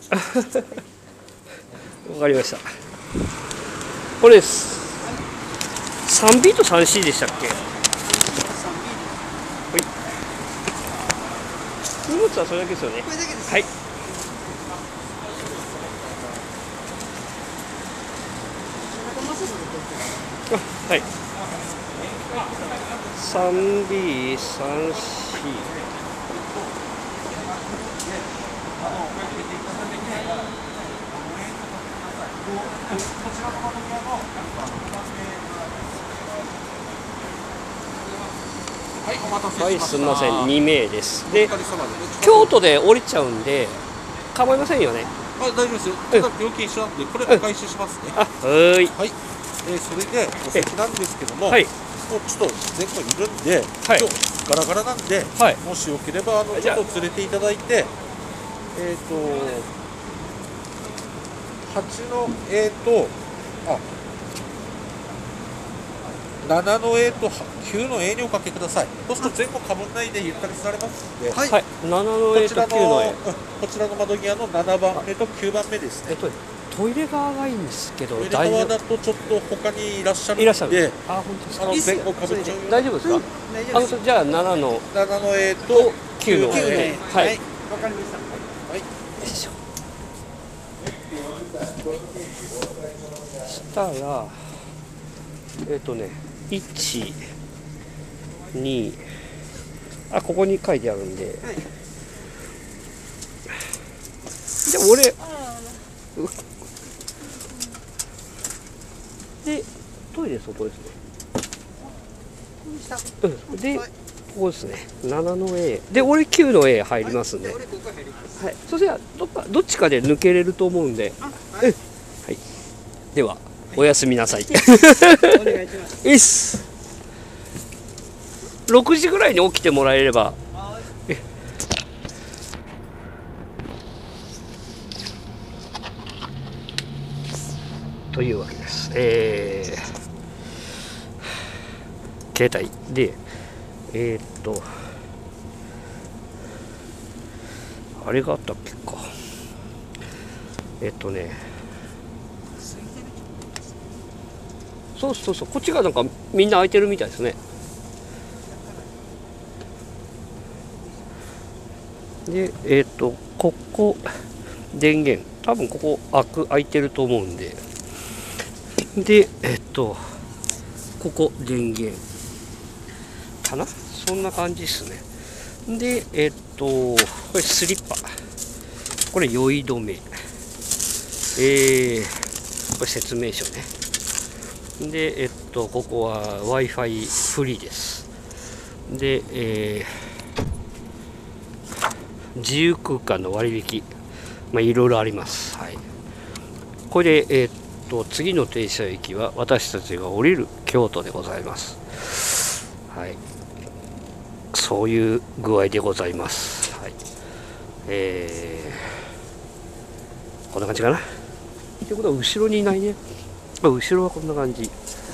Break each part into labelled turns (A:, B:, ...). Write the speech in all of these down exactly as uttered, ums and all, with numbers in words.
A: わかりました。これです。さんビー と さんシー でしたっけ？はい。荷物はそれだけですよね。
B: これだけです。
A: はい。あ、はい。さんビー、さんシー。
C: はい、お待たせしました。
A: はい、すみません、にめいです。で、京都で降りちゃうんで、構いませんよね。
C: あ、大丈夫ですよ。ただ料金一緒なんで、これお返ししますね。
A: あ、はーい。
C: はい。えー、それで、お席なんですけども、
A: はい。
C: もうちょっと前後いるんで、
A: はい、
C: 今日ガラガラなんで、
A: はい、
C: もしよければ、あの、ちょっと連れていただいて、えっ、ー、と、はちの、えっ、ー、と、あ、ななの A ときゅうの A におかけください。そうすると前後かぶんないでゆったり座れますので、
A: はい、はい、ななの A ときゅうの A。
C: こちらの窓際のななばんめときゅうばんめですね。
A: えっと、トイレ側がいいんですけど、
C: トイレ側だとちょっと他にいらっしゃるんで、
A: いらっしゃる。あ、本当ですか。
C: あの前後かぶっちゃう。
A: 大丈夫ですか？あの、じゃあななの
C: ななの A と
A: きゅうの
C: A。
A: はい。
B: わかりました。
A: はい。よいしょ。したら、えっとね、いち、に、あ、ここに書いてあるんで、はい、で俺でトイレ外ですね。うん、で、はい、ここですね。ななの A で俺きゅうの A 入りますんで、はい、はい、そしたらどっかどっちかで抜けれると思うんで、はい、はい、ではおやすみなさい。お願いします。いいっす。ろくじぐらいに起きてもらえれば。というわけです。えー、携帯で、えー、っと、あれがあったっけか。えー、っとね、そうそうそう、こっちがなんかみんな空いてるみたいですね。で、えっと、ここ、電源、多分ここ開く、開いてると思うんで、で、えっと、ここ、電源、かな？そんな感じですね。で、えっと、これスリッパ、これ酔い止め、えー、これ説明書ね。で、えっと、ここは Wi-Fi フリーです。で、えー、自由空間の割引、まあ、いろいろあります。はい。これで、えー、っと、次の停車駅は私たちが降りる京都でございます。はい。そういう具合でございます。はい。えー、こんな感じかな。ってことは後ろにいないね。後ろはこんな感じ。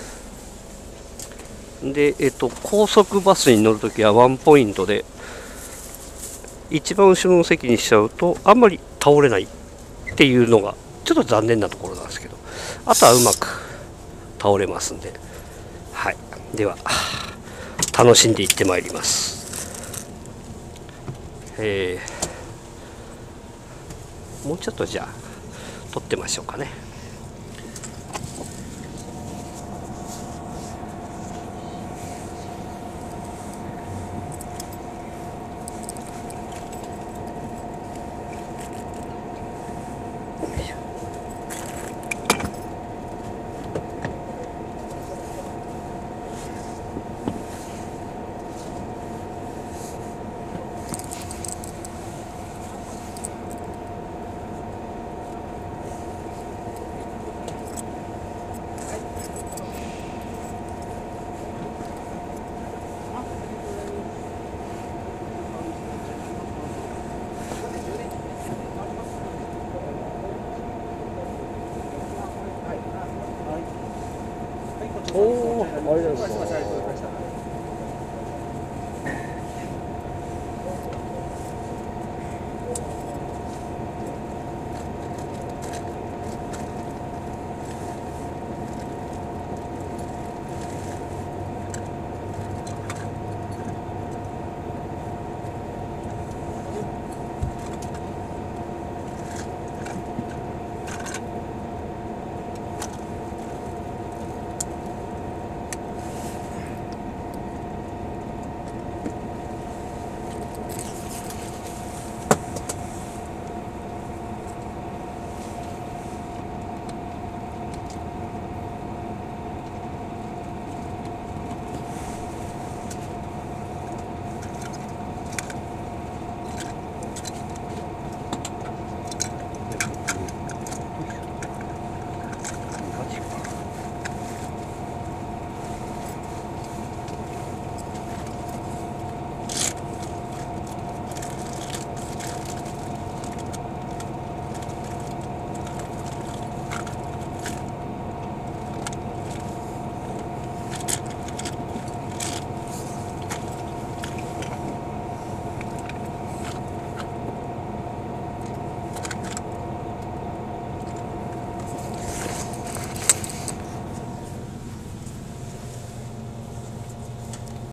A: で、えっと、高速バスに乗るときはワンポイントで、一番後ろの席にしちゃうと、あんまり倒れないっていうのが、ちょっと残念なところなんですけど、あとはうまく倒れますんで、はい。では、楽しんでいってまいります。えー、もうちょっとじゃあ、撮ってましょうかね。